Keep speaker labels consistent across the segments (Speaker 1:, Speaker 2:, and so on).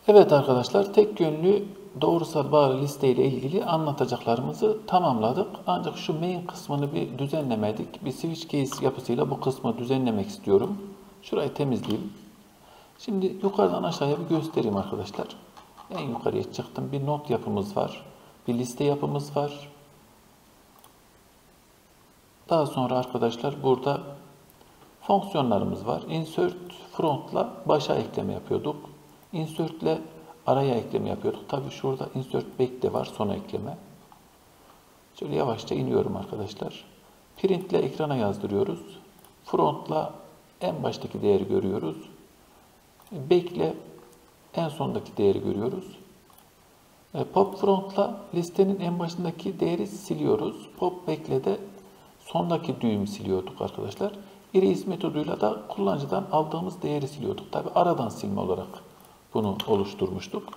Speaker 1: Evet arkadaşlar, tek yönlü doğrusal bağlı liste ile ilgili anlatacaklarımızı tamamladık. Ancak şu main kısmını bir düzenlemedik. Bir switch case yapısıyla bu kısmı düzenlemek istiyorum. Şurayı temizleyeyim. Şimdi yukarıdan aşağıya bir göstereyim arkadaşlar. En yukarıya çıktım. Bir not yapımız var. Bir liste yapımız var. Daha sonra arkadaşlar burada fonksiyonlarımız var. Insert front'la başa ekleme yapıyorduk. Insert'le araya ekleme yapıyorduk. Tabii şurada insert back de var, sona ekleme. Şöyle yavaşça iniyorum arkadaşlar. Print'le ekrana yazdırıyoruz. Front'la en baştaki değeri görüyoruz. Back'le en sondaki değeri görüyoruz. Pop front'la listenin en başındaki değeri siliyoruz. Pop back'le de sondaki düğümü siliyorduk arkadaşlar. Erase metoduyla da kullanıcıdan aldığımız değeri siliyorduk. Tabi aradan silme olarak bunu oluşturmuştuk.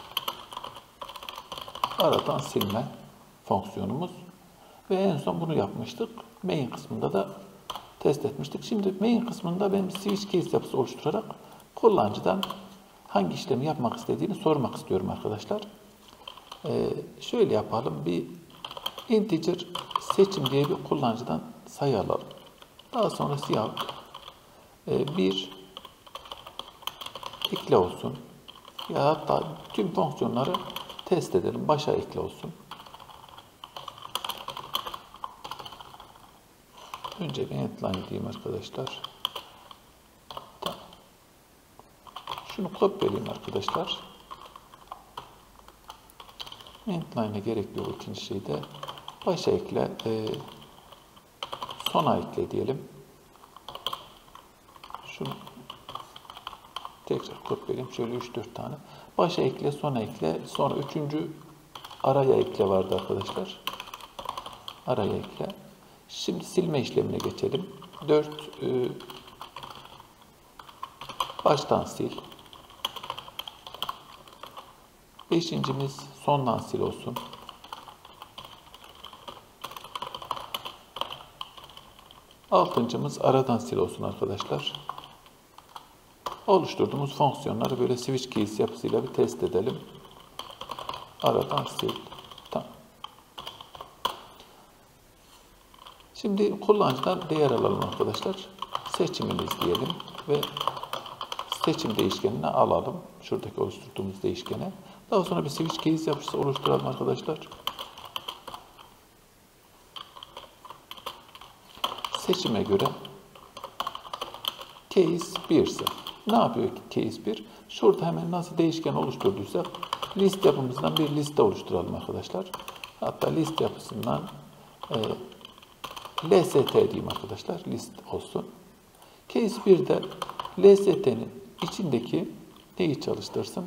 Speaker 1: Aradan silme fonksiyonumuz. Ve en son bunu yapmıştık. Main kısmında da test etmiştik. Şimdi main kısmında ben bir switch case yapısı oluşturarak kullanıcıdan hangi işlemi yapmak istediğini sormak istiyorum arkadaşlar. Şöyle yapalım. Bir integer seçim diye bir kullanıcıdan sayı alalım. Daha sonra siyah bir ekle olsun. Ya hatta tüm fonksiyonları test edelim. Başa ekle olsun. Önce bir endline diyeyim arkadaşlar. Tamam. Şunu kopyalayayım arkadaşlar. Endline'e gerekli o ikinci şeyde başa ekle, sona ekle diyelim. Şunu tekrar kopyalayayım. Şöyle 3-4 tane. Başa ekle, sona ekle. Sonra üçüncü araya ekle vardı arkadaşlar. Araya ekle. Şimdi silme işlemine geçelim. 4 baştan sil. Beşincimiz sondan sil olsun. Altıncımız aradan sil olsun arkadaşlar. Oluşturduğumuz fonksiyonları böyle switch case yapısıyla bir test edelim. Aradan sil. Tamam. Şimdi kullanıcıdan değer alalım arkadaşlar. Seçiminiz diyelim ve seçim değişkenine alalım. Şuradaki oluşturduğumuz değişkene. Daha sonra bir switch case yapısı oluşturalım arkadaşlar. Seçime göre case 1 ise ne yapıyor ki case 1? Şurada hemen nasıl değişken oluşturduysak list yapımızdan bir liste oluşturalım arkadaşlar. Hatta list yapısından lst diyeyim arkadaşlar. List olsun. Case 1'de lst'nin içindeki neyi çalıştırsın?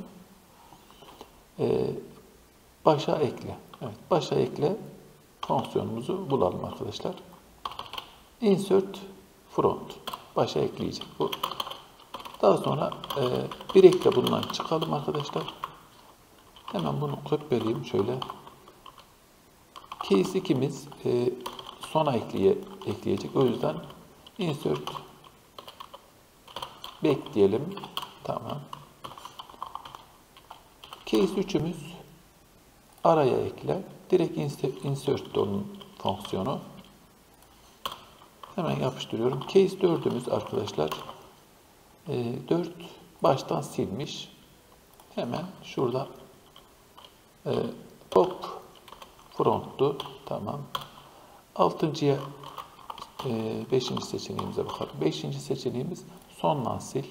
Speaker 1: Başa ekle. Evet, başa ekle fonksiyonumuzu bulalım arkadaşlar. Insert front. Başa ekleyecek bu. Daha sonra bir ekle bundan çıkalım arkadaşlar. Hemen bunu kopyalayayım şöyle. Case 2'miz sona ekleyecek. O yüzden insert back diyelim. Tamam. Case 3'ümüz araya ekle. Direkt insert de onun fonksiyonu. Hemen yapıştırıyorum. Case 4'ümüz arkadaşlar 4 baştan silmiş. Hemen şurada pop front'tu. Tamam. 6.'ya 5. seçeneğimize bakalım. 5. seçeneğimiz sondan sil.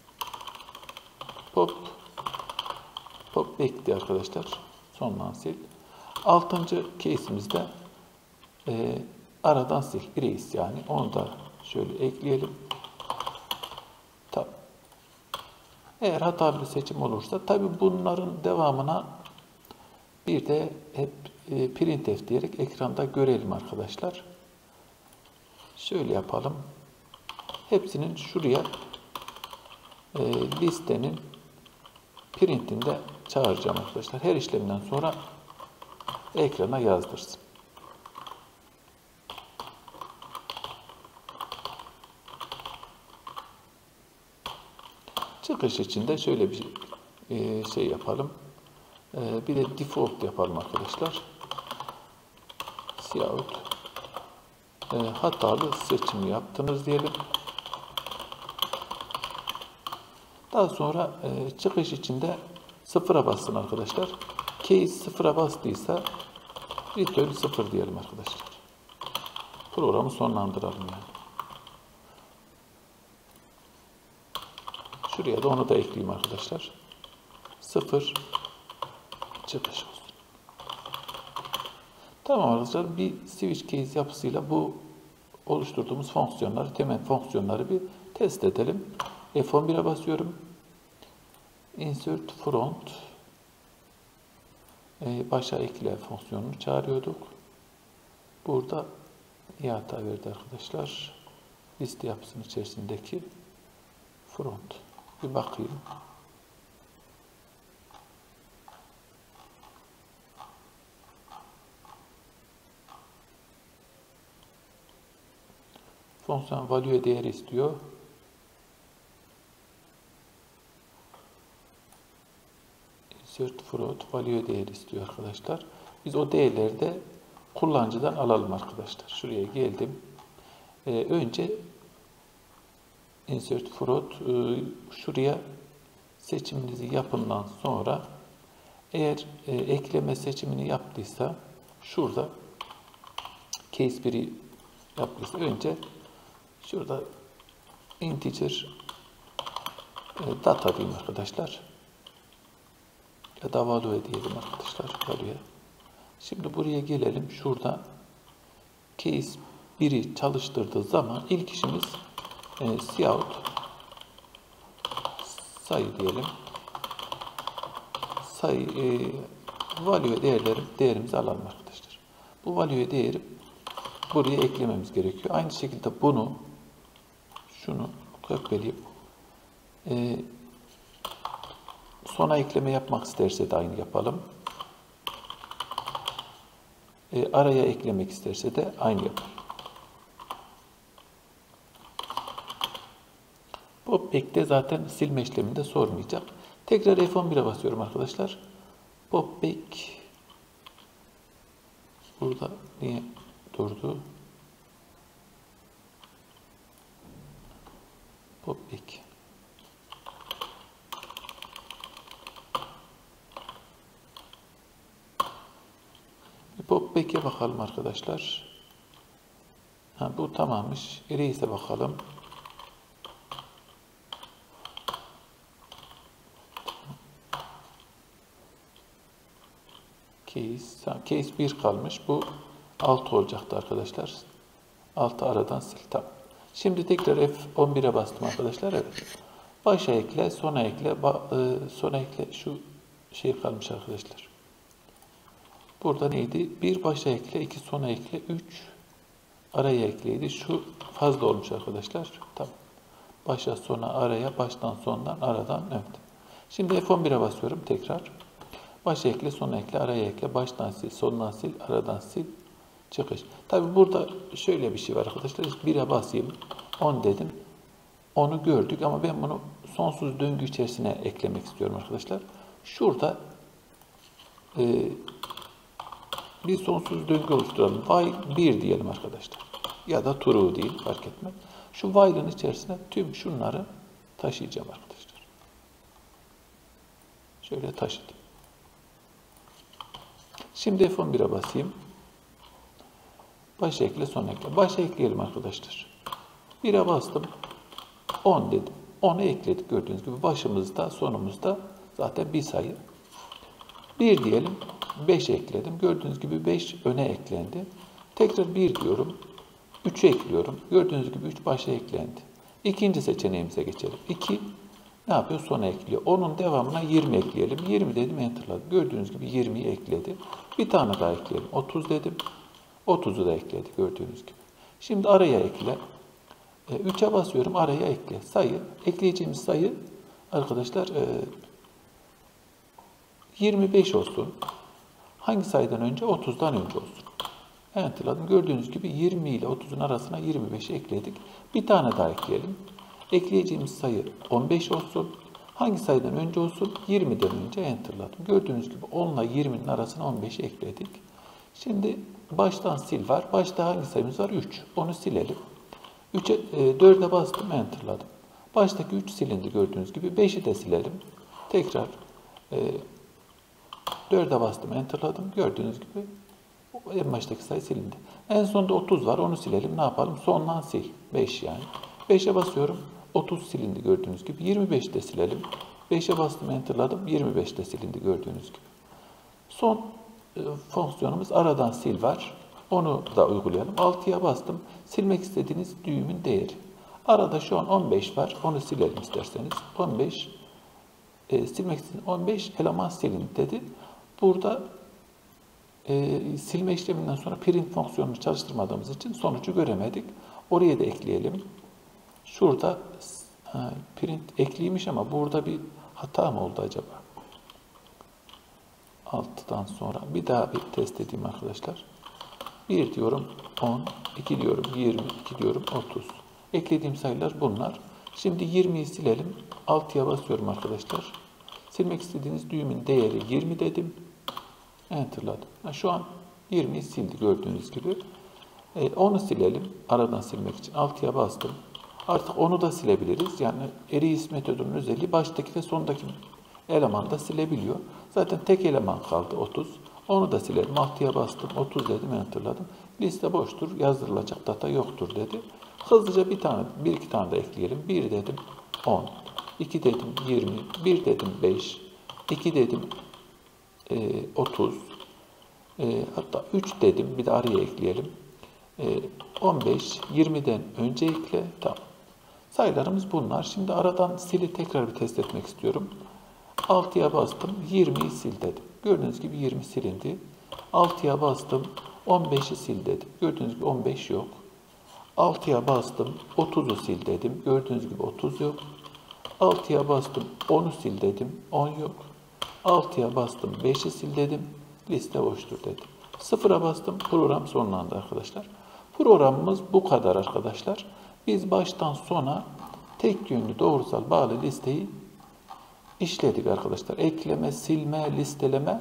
Speaker 1: Pop back'ti arkadaşlar. Sondan sil. 6. case'imizde aradan sil. Erase yani. Onu da şöyle ekleyelim. Tabii. Eğer hatalı bir seçim olursa tabi bunların devamına bir de hep printf diyerek ekranda görelim arkadaşlar. Şöyle yapalım. Hepsinin şuraya listenin printinde çağıracağım arkadaşlar. Her işlemden sonra ekrana yazdırsın. Çıkış için de şöyle bir şey yapalım. Bir de default yapalım arkadaşlar. Siyahut hatalı seçim yaptınız diyelim. Daha sonra çıkış içinde sıfıra bassın arkadaşlar. Case sıfıra bastıysa return 0 diyelim arkadaşlar. Programı sonlandıralım yani. Şuraya da onu da ekleyeyim arkadaşlar. 0 çıkış olsun. Tamam arkadaşlar, bir switch case yapısıyla bu oluşturduğumuz fonksiyonları, temel fonksiyonları bir test edelim. F11'e basıyorum. Insert front başa ekle fonksiyonunu çağırıyorduk. Burada iyi hata verdi arkadaşlar. Liste yapısının içerisindeki front. Bir bakayım. Fonksiyon value değer istiyor. Insert float value değer istiyor arkadaşlar. Biz o değerleri de kullanıcıdan alalım arkadaşlar. Şuraya geldim. Önce insert float şuraya seçiminizi yapından sonra eğer ekleme seçimini yaptıysa şurada case 1'i yaptıysa önce şurada integer data diyeyim arkadaşlar. Ya da value diyelim arkadaşlar. Value. Şimdi buraya gelelim. Şurada case 1'i çalıştırdığı zaman ilk işimiz cout sayı diyelim. Sayı value değerimizi alalım arkadaşlar. Bu value değeri buraya eklememiz gerekiyor. Aynı şekilde şunu kopyalayıp sona ekleme yapmak isterse de aynı yapalım. Araya eklemek isterse de aynı yapalım. Popback'te zaten silme işleminde sormayacak. Tekrar F11'e basıyorum arkadaşlar. Popback burada niye durdu? Popback. Popback'e bakalım arkadaşlar. Bu tamammış. Erase'e bakalım. Case 1 kalmış. Bu 6 olacaktı arkadaşlar. 6 aradan sil. Tamam. Şimdi tekrar F11'e bastım arkadaşlar. Evet. Başa ekle, sona ekle, sona ekle. Şu şey kalmış arkadaşlar. Burada neydi? 1 başa ekle, 2 sona ekle, 3 araya ekleydi. Şu fazla olmuş arkadaşlar. Tamam. Başa sona araya, baştan sondan aradan, evet. Şimdi F11'e basıyorum tekrar. Başa ekle, sona ekle, araya ekle, baştan sil, sondan sil, aradan sil, çıkış. Tabi burada şöyle bir şey var arkadaşlar. 1'e basayım, 10 dedim. Onu gördük ama ben bunu sonsuz döngü içerisine eklemek istiyorum arkadaşlar. Şurada bir sonsuz döngü oluşturalım. While 1 diyelim arkadaşlar. Ya da true değil, fark etmez. Şu while'ın içerisine tüm şunları taşıyacağım arkadaşlar. Şöyle taşıdım. Şimdi F11'e basayım. Başa ekle, sona ekle. Başa ekleyelim arkadaşlar. 1'e bastım. 10 dedim. 10'u ekledik gördüğünüz gibi. Başımızda, sonumuzda zaten bir sayı. 1 diyelim. 5 ekledim. Gördüğünüz gibi 5 öne eklendi. Tekrar 1 diyorum. 3'ü ekliyorum. Gördüğünüz gibi 3 başa eklendi. İkinci seçeneğimize geçelim. 2 ne yapıyor? Sona ekliyor. Onun devamına 20 ekleyelim. 20 dedim, enterladım. Gördüğünüz gibi 20'yi ekledi. Bir tane daha ekleyelim. 30 dedim. 30'u da ekledi gördüğünüz gibi. Şimdi araya ekle. 3'e basıyorum. Araya ekle. Sayı. Ekleyeceğimiz sayı arkadaşlar 25 olsun. Hangi sayıdan önce? 30'dan önce olsun. Enterladım. Gördüğünüz gibi 20 ile 30'un arasına 25'i ekledik. Bir tane daha ekleyelim. Ekleyeceğimiz sayı 15 olsun. Hangi sayıdan önce olsun? 20'den önce enter'ladım. Gördüğünüz gibi 10 ile 20'nin arasına 15'i ekledik. Şimdi baştan sil var. Başta hangi sayımız var? 3. Onu silelim. 4'e bastım, enter'ladım. Baştaki 3 silindi gördüğünüz gibi. 5'i de silelim. Tekrar 4'e bastım, enter'ladım. Gördüğünüz gibi en baştaki sayı silindi. En sonda 30 var. Onu silelim. Ne yapalım? Sondan sil. 5 yani. 5'e basıyorum. 30 silindi gördüğünüz gibi. 25'i de silelim. 5'e bastım, enter'ladım. 25 de silindi gördüğünüz gibi. Son fonksiyonumuz aradan sil var. Onu da uygulayalım. 6'ya bastım. Silmek istediğiniz düğümün değeri. Arada şu an 15 var. Onu silelim isterseniz. 15 silmek istediğiniz 15 eleman silin dedi. Burada silme işleminden sonra print fonksiyonunu çalıştırmadığımız için sonucu göremedik. Oraya da ekleyelim. Şurada print ekliymiş ama burada bir hata mı oldu acaba? 6'dan sonra bir daha bir test edeyim arkadaşlar. 1 diyorum 10, 2 diyorum 20, 2 diyorum 30. Eklediğim sayılar bunlar. Şimdi 20'yi silelim. 6'ya basıyorum arkadaşlar. Silmek istediğiniz düğümün değeri 20 dedim. Enter'ladım. Şu an 20'yi sildi gördüğünüz gibi. Onu silelim. Aradan silmek için 6'ya bastım. Artık onu da silebiliriz. Yani Ereğlis metodunun özelliği baştaki ve sondaki elemanı da silebiliyor. Zaten tek eleman kaldı 30. Onu da silelim. 6'ya bastım. 30 dedim. Enter'ladım. Liste boştur. Yazdırılacak data yoktur dedi. Hızlıca bir iki tane de ekleyelim. 1 dedim 10. 2 dedim 20. 1 dedim 5. 2 dedim 30. Hatta 3 dedim. Bir de araya ekleyelim. 15. 20'den önce ekle. Tamam. Sayılarımız bunlar. Şimdi aradan sili tekrar bir test etmek istiyorum. 6'ya bastım. 20'yi sil dedim. Gördüğünüz gibi 20 silindi. 6'ya bastım. 15'i sil dedim. Gördüğünüz gibi 15 yok. 6'ya bastım. 30'u sil dedim. Gördüğünüz gibi 30 yok. 6'ya bastım. 10'u sil dedim. 10 yok. 6'ya bastım. 5'i sil dedim. Liste boştur dedim. 0'a bastım. Program sonlandı arkadaşlar. Programımız bu kadar arkadaşlar. Biz baştan sona tek yönlü doğrusal bağlı listeyi işledik arkadaşlar. Ekleme, silme, listeleme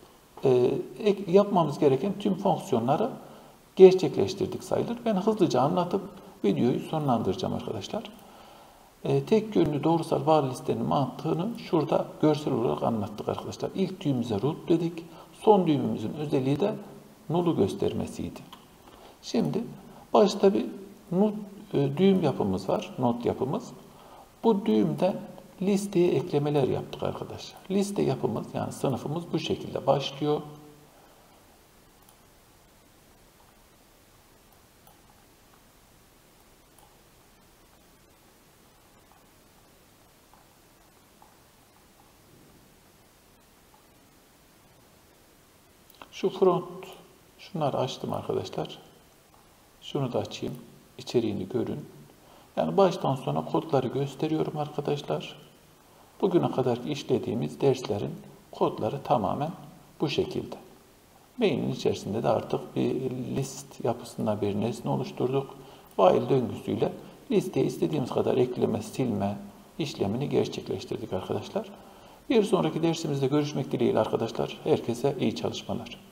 Speaker 1: yapmamız gereken tüm fonksiyonları gerçekleştirdik sayılır. Ben hızlıca anlatıp videoyu sonlandıracağım arkadaşlar. Tek yönlü doğrusal bağlı listenin mantığını şurada görsel olarak anlattık arkadaşlar. İlk düğümümüze root dedik. Son düğümümüzün özelliği de null'u göstermesiydi. Şimdi başta bir düğüm yapımız var. Not yapımız. Bu düğümden listeye eklemeler yaptık arkadaşlar. Liste yapımız yani sınıfımız bu şekilde başlıyor. Şu front, şunları açtım arkadaşlar. Şunu da açayım. İçeriğini görün. Yani baştan sona kodları gösteriyorum arkadaşlar. Bugüne kadar işlediğimiz derslerin kodları tamamen bu şekilde. Main'in içerisinde de artık bir list yapısında bir nesne oluşturduk. While döngüsüyle listeye istediğimiz kadar ekleme, silme işlemini gerçekleştirdik arkadaşlar. Bir sonraki dersimizde görüşmek dileğiyle arkadaşlar. Herkese iyi çalışmalar.